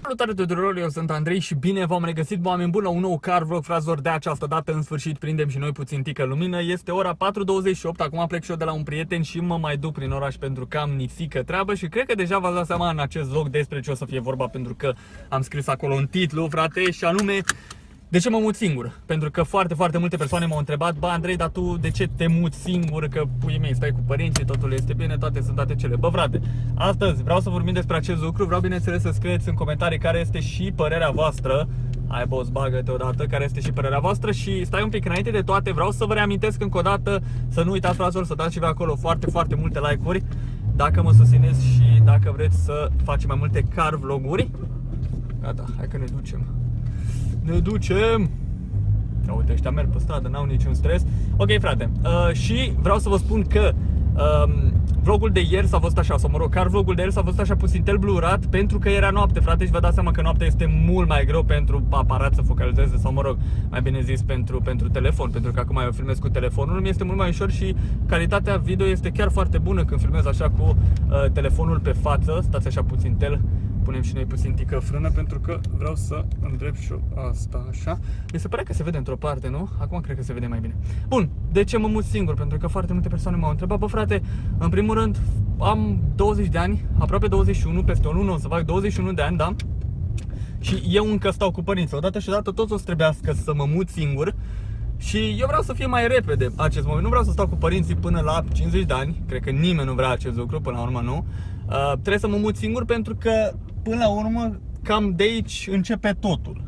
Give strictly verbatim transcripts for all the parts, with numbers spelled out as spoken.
Salutare tuturor, eu sunt Andrei și bine v-am regăsit, oameni buni, la un nou car vlog, frazor. De această dată, în sfârșit, prindem și noi puțin tică lumină. Este ora patru douăzeci și opt, acum plec și eu de la un prieten și mă mai duc prin oraș pentru că am nițică treabă. Și cred că deja v-ați dat seama în acest vlog despre ce o să fie vorba, pentru că am scris acolo în titlu, frate, și anume: de ce mă mut singur? Pentru că foarte, foarte multe persoane m-au întrebat: bă, Andrei, dar tu de ce te muți singur? Că puii mei, stai cu părinții, totul este bine, toate sunt toate cele. Bă, frate, astăzi vreau să vorbim despre acest lucru. Vreau, bineînțeles, să scrieți în comentarii care este și părerea voastră. Hai, boss, bagă-te odată, care este și părerea voastră. Și stai un pic, înainte de toate, vreau să vă reamintesc încă o dată să nu uitați, fraților, să dați și voi acolo foarte, foarte multe like-uri dacă mă susțineți și dacă vreți să facem mai multe car vloguri. Gata, hai că ne ducem. Ne ducem! Da, uite, ăștia merg pe stradă, n-au niciun stres. Ok, frate, uh, și vreau să vă spun că uh, vlogul de ieri s-a văzut așa, sau mă rog, car vlogul de ieri s-a văzut așa puțin tel blurat, pentru că era noapte, frate, și vă dați seama că noaptea este mult mai greu pentru aparat să focalizeze, sau mă rog, mai bine zis, pentru, pentru telefon, pentru că acum eu filmez cu telefonul, mi este mult mai ușor și calitatea video este chiar foarte bună când filmez așa cu uh, telefonul pe față. Stați așa puțin tel. Punem și noi puțin tică frână, pentru că vreau să îndrept și asta așa. Mi se pare că se vede într-o parte, nu? Acum cred că se vede mai bine. Bun, de ce mă mut singur? Pentru că foarte multe persoane m-au întrebat. Bă, frate, în primul rând, am douăzeci de ani, aproape douăzeci și unu, peste o lună o să fac douăzeci și unu de ani, da? Și eu încă stau cu părinții. Odată și odată toți o să trebuiască să mă mut singur. Și eu vreau să fie mai repede acest moment. Nu vreau să stau cu părinții până la cincizeci de ani. Cred că nimeni nu vrea acest lucru, până la urmă nu. uh, Trebuie să mă mut singur, pentru că până la urmă cam de aici începe totul.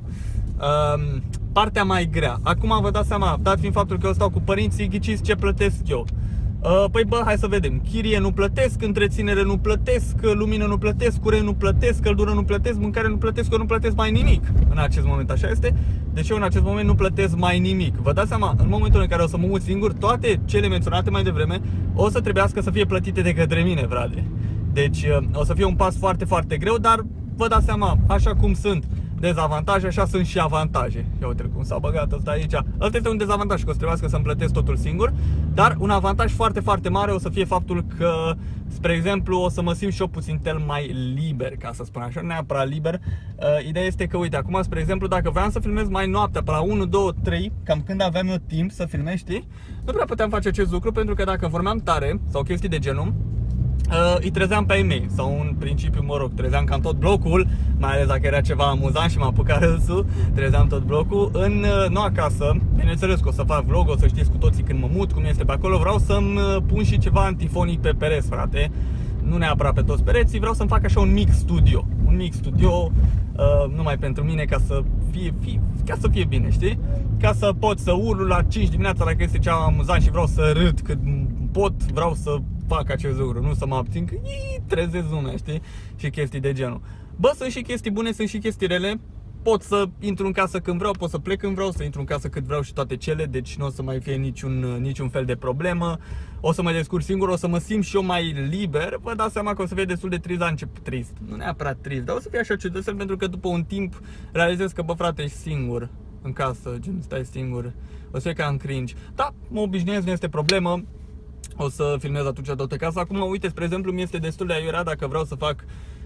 uh, Partea mai grea. Acum vă dați seama, dat fiind faptul că eu stau cu părinții, ghiciți ce plătesc eu. uh, Păi bă, hai să vedem. Chirie nu plătesc, întreținere nu plătesc, lumină nu plătesc, curent nu plătesc, căldură nu plătesc, mâncare nu plătesc, eu nu plătesc mai nimic în acest moment, așa este. Deci eu în acest moment nu plătesc mai nimic. Vă dați seama, în momentul în care o să mă mut singur, toate cele menționate mai devreme o să trebuiască să fie plătite de către mine, frate. Deci o să fie un pas foarte, foarte greu, dar vă dați seama, așa cum sunt dezavantaje, așa sunt și avantaje. Ia uite cum s-a băgat ăsta aici. Ăsta este un dezavantaj, că o să trebuiască să-mi plătesc totul singur. Dar un avantaj foarte, foarte mare o să fie faptul că, spre exemplu, o să mă simt și eu puțin tel mai liber, ca să spun așa, neapărat liber. uh, Ideea este că, uite, acum, spre exemplu, dacă vreau să filmez mai noaptea, pe la unu, doi, trei, cam când aveam eu timp să filmez, știi, nu prea puteam face acest lucru, pentru că dacă vorbeam tare sau chestii de genul, Uh, îi trezeam pe ei mei, sau în principiu, mă rog, trezeam cam tot blocul, mai ales dacă era ceva amuzant și m-a apucat râsul, trezeam tot blocul. În, uh, nu acasă, bineînțeles că o să fac vlog, o să știți cu toții când mă mut, cum este pe acolo. Vreau să-mi pun și ceva antifonic pe pereți, frate. Nu neapărat pe toți pereții, vreau să-mi fac așa un mic studio. Un mic studio, uh, numai pentru mine, ca să fie, fie, ca să fie bine, știi? Ca să pot să urlu la cinci dimineața dacă este ceva amuzant și vreau să râd cât pot, vreau să fac acest lucru, nu să mă abțin că ii, trezesc lumea, știi? Și chestii de genul. Bă, sunt și chestii bune, sunt și chestii rele. Pot să intru în casă când vreau, pot să plec când vreau, să intru în casă cât vreau și toate cele. Deci nu o să mai fie niciun, niciun fel de problemă. O să mă descurc singur, o să mă simt și eu mai liber. Vă dați seama că o să fie destul de trist la început. Trist, nu neapărat trist, dar o să fie așa ciudățel, pentru că după un timp realizez că, bă, frate, ești singur în casă, gen, stai singur. O să fie ca în cringe. Da, mă obișnuiesc, nu este problemă. O să filmez atunci toată casa. Acum, uite, spre exemplu, mi este destul de aiurea dacă vreau să fac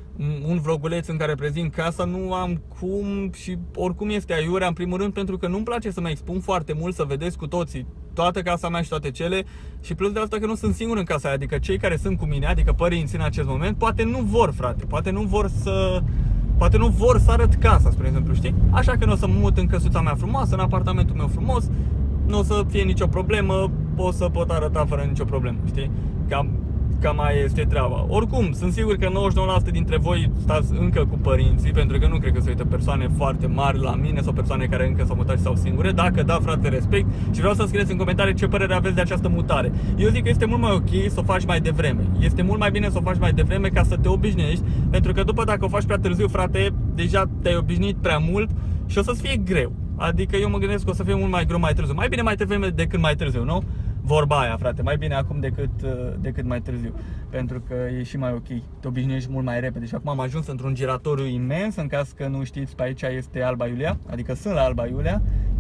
un vloguleț în care prezint casa, nu am cum și oricum este aiurea, în primul rând pentru că nu-mi place să mă expun foarte mult, să vedeți cu toții toată casa mea și toate cele, și plus de asta că nu sunt singur în casa aia, adică cei care sunt cu mine, adică părinții în acest moment, poate nu vor, frate, poate nu vor să... Poate nu vor să arăt casa, spre exemplu, știi? Așa că nu o să mă mut în căsuța mea frumoasă, în apartamentul meu frumos, nu o să fie nicio problemă, pot să pot arăta fără nicio problemă, știi? Cam, cam mai este treaba. Oricum, sunt sigur că nouăzeci și nouă la sută dintre voi stați încă cu părinții, pentru că nu cred că se uită persoane foarte mari la mine sau persoane care încă s-au mutat și stau singure. Dacă da, frate, respect, și vreau să scrieți în comentarii ce părere aveți de această mutare. Eu zic că este mult mai ok să o faci mai devreme. Este mult mai bine să o faci mai devreme ca să te obișnuiești, pentru că după, dacă o faci prea târziu, frate, deja te-ai obișnuit prea mult și o să-ți fie greu. Adică eu mă gândesc că o să fie mult mai greu mai târziu. Mai bine mai devreme decât mai târziu, nu? Vorba aia, frate, mai bine acum decât, decât mai târziu. Pentru că e și mai ok, te obișnuiești mult mai repede. Și acum am ajuns într-un giratoriu imens, în caz că nu știți, pe aici este Alba Iulia. Adică sunt la Alba Iulia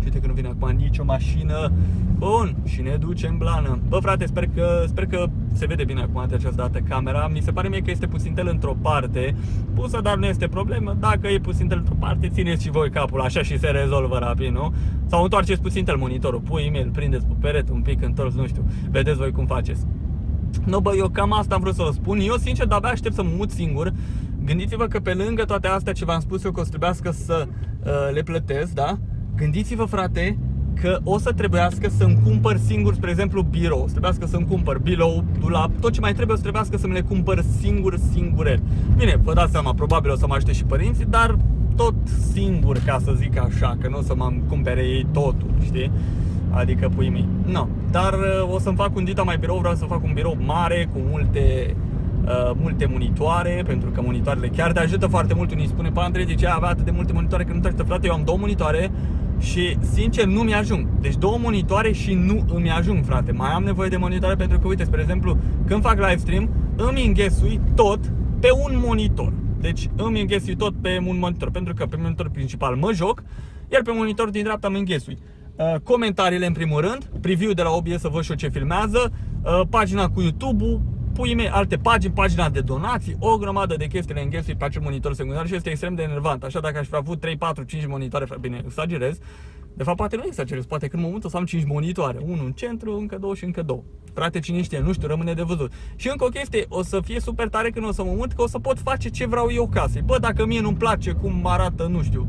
Și uite că nu vine acum nicio mașină. Bun, și ne ducem blană. Bă, frate, sper că, sper că se vede bine acum de această dată camera. Mi se pare mie că este puțin tel într-o parte pusă, dar nu este problemă. Dacă e puțin tel într-o parte, țineți și voi capul așa și se rezolvă rapid, nu? Sau întoarceți puțin tel monitorul, pui e-mail, prindeți pe perete un pic întors, nu știu. Vedeți voi cum faceți. Nu, bă, eu cam asta am vrut să vă spun. Eu, sincer, de-abia aștept să mă mut singur. Gândiți-vă că pe lângă toate astea ce v-am spus eu că o să trebuiască să uh, le plătesc, da? Gândiți-vă, frate, că o să trebuiască să-mi cumpăr singur, spre exemplu, birou. O să trebuiască să-mi cumpăr birou, dulap, tot ce mai trebuie o să trebuiască să-mi le cumpăr singur, singurel. Bine, vă dați seama, probabil o să mă ajute și părinții, dar tot singur, ca să zic așa, că nu o să mă cumpere ei totul, știi? Adică pui mei. No, dar o să-mi fac un dita mai birou, vreau să fac un birou mare, cu multe, uh, multe monitoare, pentru că monitoarele chiar te ajută foarte mult. Unii spune, pa, Andrei, de ce avea atât de multe monitoare, că nu te ajută, frate, eu am două monitoare și, sincer, nu mi-ajung. Deci două monitoare și nu îmi ajung, frate. Mai am nevoie de monitoare pentru că, uite, spre exemplu, când fac live stream, îmi înghesui tot pe un monitor. Deci îmi înghesui tot pe un monitor, pentru că pe monitor principal mă joc, iar pe monitor din dreapta mă înghesui Uh, comentariile în primul rând, preview de la O B S să văd și eu ce filmează, uh, pagina cu YouTube-ul, pui mei alte pagini, pagina de donații, o grămadă de chestii le înghesui pe acel monitor secundar și este extrem de enervant. Așa, dacă aș fi avut trei, patru, cinci monitoare, bine, exagerez, de fapt poate nu exagerez, poate când mă mut o să am cinci monitoare, unul în centru, încă două și încă două. Frate, cine știe, nu știu, rămâne de văzut. Și încă o chestie, o să fie super tare când o să mă mut, că o să pot face ce vreau eu casei. Bă, dacă mie nu-mi place cum arată, nu știu,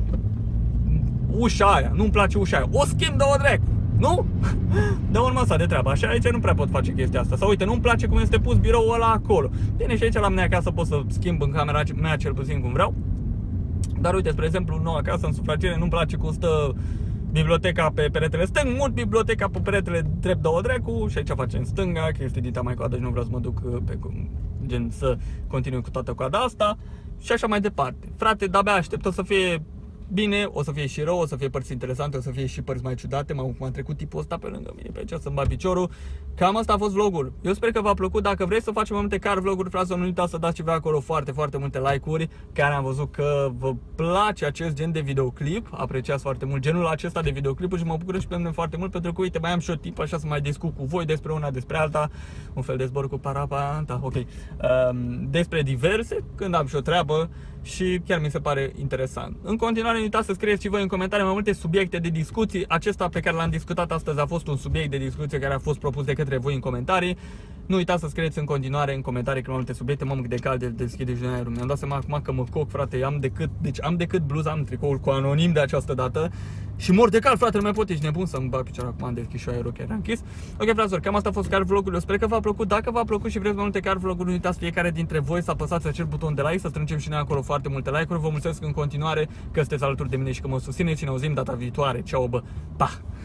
ușa aia, nu-mi place ușa aia, o schimb de o dracu, nu? Dă urmă asta de treabă, așa aici nu prea pot face chestia asta. Sau uite, nu-mi place cum este pus biroul ăla acolo. Bine, și aici la mine acasă pot să schimb în camera mea cel puțin cum vreau. Dar uite, spre exemplu, nou acasă, în sufragiere, nu-mi place cum stă biblioteca pe peretele stâng, mult biblioteca pe peretele drept de o dracu și aici facem stânga, că este dita mai coadă și nu vreau să mă duc pe gen să continui cu toată coada asta și așa mai departe. Frate, de-abia aștept, o să fie bine, o să fie și rău, o să fie părți interesante, o să fie și părți mai ciudate. M-a trecut tipul ăsta pe lângă mine pe aici să-mi bat piciorul. Cam asta a fost vlogul. Eu sper că v-a plăcut. Dacă vreți să facem mai multe car vloguri, frate, nu uitați să dați ceva acolo, foarte, foarte multe like-uri. Care am văzut că vă place acest gen de videoclip. Apreciați foarte mult genul acesta de videoclipuri și mă bucur și pe mine foarte mult, pentru că, uite, mai am și o tip așa să mai discut cu voi despre una, despre alta. Un fel de zbor cu parapanta, ok. Um, despre diverse, când am și o treabă. Și chiar mi se pare interesant. În continuare, nu uitați să scrieți și voi în comentarii mai multe subiecte de discuții. Acesta pe care l-am discutat astăzi a fost un subiect de discuție care a fost propus de către voi în comentarii. Nu uitați să scrieți în continuare în comentarii că mai multe subiecte. Mamă, cât de cald de deschide și aerul. Mi-am dat seama acum că mă coc, frate. Am decât, deci am decât bluza, am tricoul cu anonim de această dată. Și mor de cald, frate, nu mai pot, ești nebun să-mi bag piciorul acum, am deschis și aerul, chiar am închis. Ok, fraților, cam asta a fost car vlogul. Eu sper că v-a plăcut. Dacă v-a plăcut și vreți mai multe car vloguri, nu uitați fiecare dintre voi să apăsați acel buton de like, să strângem și noi acolo foarte multe like-uri. Vă mulțumesc în continuare că sunteți alături de mine și că mă susțineți și ne auzim data viitoare. Ceau, bă, pa!